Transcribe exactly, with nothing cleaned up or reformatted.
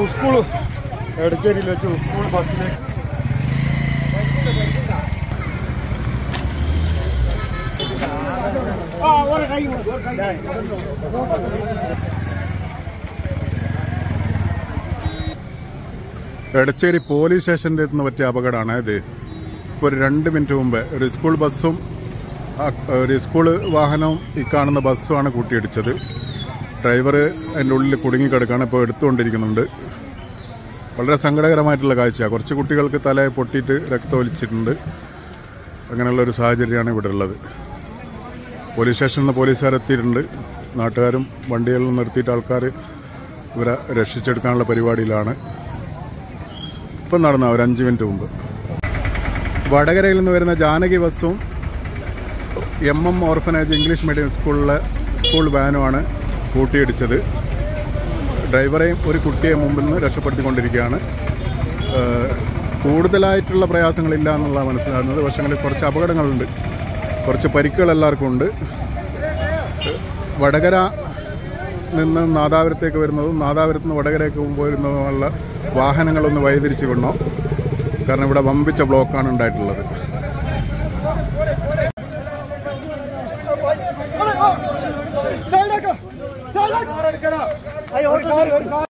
School എടച്ചേരിയിൽ വെച്ച് school ബസ്സിലേക്ക് Edachery police സ്റ്റേഷന്റെ അടുത്ത് പറ്റിയ അപകടമാണ് ഇത്. ഇപ്പോൾ ഒരു രണ്ട് മിനിറ്റ് മുമ്പ് ഒരു സ്കൂൾ ബസ്സും ഒരു സ്കൂൾ വാഹനവും ഈ കാണുന്ന ബസ്സുമാണ് കൂട്ടിയിടിച്ചത്. ഡ്രൈവർ അതിൻ്റെ ഉള്ളിൽ കുടുങ്ങിക്കിടക്കാണ്, ഇപ്പോൾ എടുത്തുകൊണ്ടിരിക്കുന്നുണ്ട്. വളരെ സങ്കടകരമായിട്ടുള്ള കാഴ്ചയാണ്. കുറച്ച് കുട്ടികൾക്ക് തലയെ പൊട്ടിയിട്ട് രക്തമൊലിച്ചിട്ടുണ്ട്. അങ്ങനെയുള്ള ഒരു സാഹചര്യമാണ് ഇവിടെ ഉള്ളത്. പോലീസ് സ്റ്റേഷനിൽ നിന്ന് പോലീസുകാരെത്തിയിട്ടുണ്ട്. നാട്ടുകാരും വണ്ടികളിൽ നിർത്തിയിട്ട് ആൾക്കാർ ഇവരെ രക്ഷിച്ചെടുക്കാനുള്ള പരിപാടിയിലാണ്. ഇപ്പം നടന്ന ഒരു അഞ്ച് മിനിറ്റ് മുമ്പ് വടകരയിൽ നിന്ന് വരുന്ന ജാനകി ബസ്സും M M orphanage English medium സ്കൂളിലെ സ്കൂൾ വാനുമാണ് കൂട്ടിയിടിച്ചത്. ഡ്രൈവറെയും ഒരു കുട്ടിയെ മുമ്പിൽ നിന്ന് രക്ഷപ്പെടുത്തിക്കൊണ്ടിരിക്കുകയാണ്. കൂടുതലായിട്ടുള്ള പ്രയാസങ്ങളില്ല എന്നുള്ള മനസ്സിലാകുന്നത്. പക്ഷേ കുറച്ച് അപകടങ്ങളുണ്ട്, കുറച്ച് പരിക്കുകൾ എല്ലാവർക്കും ഉണ്ട്. വടകര നിന്ന് നാദാപുരത്തേക്ക് വരുന്നതും നാദാപുരത്ത് നിന്ന് വടകരയ്ക്ക് പോരുന്നതുമുള്ള വാഹനങ്ങളൊന്ന് വഴിതിരിച്ചു വിടണോ, കാരണം ഇവിടെ വമ്പിച്ച ബ്ലോക്കാണ് ഉണ്ടായിട്ടുള്ളത്.